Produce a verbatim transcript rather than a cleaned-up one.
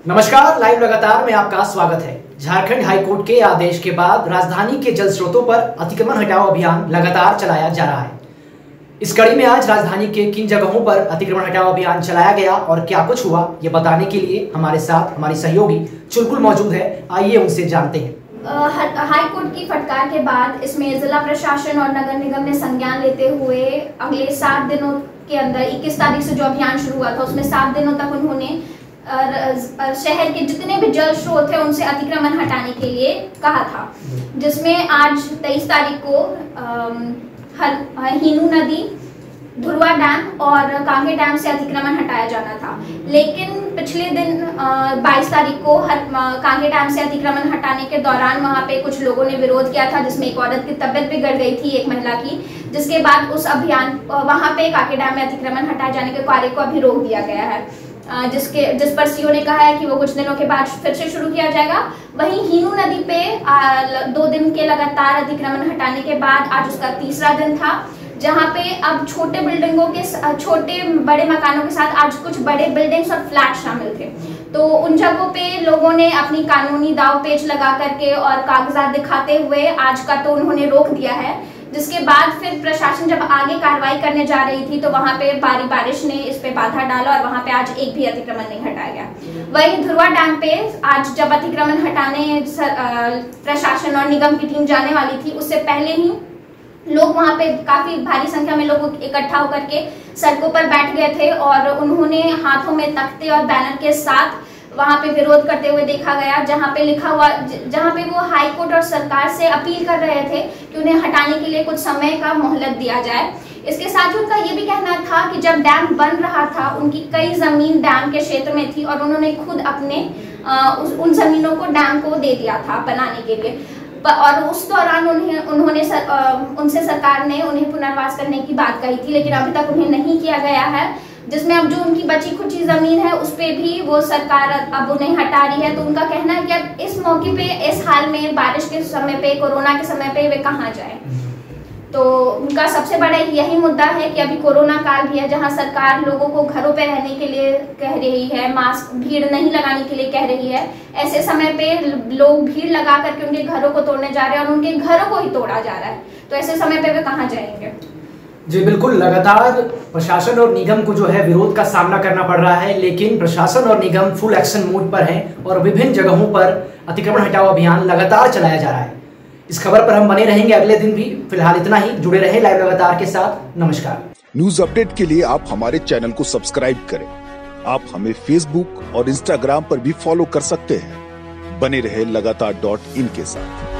नमस्कार, लाइव लगातार में आपका स्वागत है। झारखंड हाईकोर्ट के आदेश के बाद राजधानी के जल स्रोतों पर अतिक्रमण हटाओ अभियान लगातार चलाया जा रहा है। इस कड़ी में आज राजधानी के किन जगहों पर अतिक्रमण हटाओ अभियान चलाया गया और क्या कुछ हुआ, ये बताने के लिए हमारे साथ हमारी सहयोगी चुलबुल मौजूद है। आइए उनसे जानते हैं। हाई कोर्ट की फटकार के बाद इसमें जिला प्रशासन और नगर निगम ने संज्ञान लेते हुए अगले सात दिनों के अंदर इक्कीस तारीख से जो अभियान शुरू हुआ था उसमें सात दिनों तक उन्होंने शहर के जितने भी जल स्रोत है उनसे अतिक्रमण हटाने के लिए कहा था, जिसमें आज तेईस तारीख को हीनू नदी, धुरवा डैम और कांगे डैम से अतिक्रमण हटाया जाना था। लेकिन पिछले दिन बाईस तारीख को कांगे डैम से अतिक्रमण हटाने के दौरान वहां पे कुछ लोगों ने विरोध किया था, जिसमें एक औरत की तबीयत बिगड़ गई थी, एक महिला की, जिसके बाद उस अभियान वहां पे कांगे डैम में अतिक्रमण हटाए जाने के कार्य को अभी रोक दिया गया है, जिसके जिस पर सीओ ने कहा है कि वो कुछ दिनों के बाद फिर से शुरू किया जाएगा। वहीं हीनू नदी पे आ, दो दिन के लगातार अतिक्रमण हटाने के बाद आज उसका तीसरा दिन था, जहां पे अब छोटे बिल्डिंगों के छोटे बड़े मकानों के साथ आज कुछ बड़े बिल्डिंग्स और फ्लैट शामिल थे। तो उन जगहों पे लोगों ने अपनी कानूनी दाव पेच लगा करके और कागजात दिखाते हुए आज का तो उन्होंने रोक दिया है, जिसके बाद फिर प्रशासन जब आगे कार्रवाई करने जा रही थी तो वहां पे भारी बारिश ने इस पे बाधा डाला और वहां पे आज एक भी अतिक्रमण नहीं हटाया गया। वहीं धुरवा डैम पे आज जब अतिक्रमण हटाने प्रशासन और निगम की टीम जाने वाली थी, उससे पहले ही लोग वहां पे काफी भारी संख्या में लोग इकट्ठा होकर के सड़कों पर बैठ गए थे और उन्होंने हाथों में तख्ते और बैनर के साथ वहां पे विरोध करते हुए देखा गया, जहां पे लिखा हुआ जहां पे वो हाई कोर्ट और सरकार से अपील कर रहे थे कि उन्हें हटाने के लिए कुछ समय का मोहलत दिया जाए। इसके साथ ही उनका ये भी कहना था कि जब डैम बन रहा था उनकी कई जमीन डैम के क्षेत्र में थी और उन्होंने खुद अपने आ, उस, उन जमीनों को डैम को दे दिया था बनाने के लिए, और उस दौरान उन्हें उन्होंने सर, आ, उनसे सरकार ने उन्हें पुनर्वास करने की बात कही थी, लेकिन अभी तक उन्हें नहीं किया गया है, जिसमें अब जो उनकी बची खुची जमीन है उस पे भी वो सरकार अब उन्हें हटा रही है। तो उनका कहना है कि अब इस मौके पे, इस हाल में, बारिश के समय पे, कोरोना के समय पे वे कहाँ जाए। तो उनका सबसे बड़ा यही मुद्दा है कि अभी कोरोना काल भी है, जहां सरकार लोगों को घरों पे रहने के लिए कह रही है, मास्क भीड़ नहीं लगाने के लिए कह रही है। ऐसे समय पे लोग भीड़ लगा करके उनके घरों को तोड़ने जा रहे हैं और उनके घरों को ही तोड़ा जा रहा है, तो ऐसे समय पे वे कहाँ जाएंगे। जी बिल्कुल, लगातार प्रशासन और निगम को जो है विरोध का सामना करना पड़ रहा है, लेकिन प्रशासन और निगम फुल एक्शन मोड पर हैं और विभिन्न जगहों पर अतिक्रमण हटाओ अभियान लगातार चलाया जा रहा है। इस खबर पर हम बने रहेंगे अगले दिन भी। फिलहाल इतना ही, जुड़े रहे लाइव लगातार के साथ। नमस्कार। न्यूज अपडेट के लिए आप हमारे चैनल को सब्सक्राइब करें। आप हमें फेसबुक और इंस्टाग्राम पर भी फॉलो कर सकते हैं। बने रहे लगातार डॉट इन के साथ।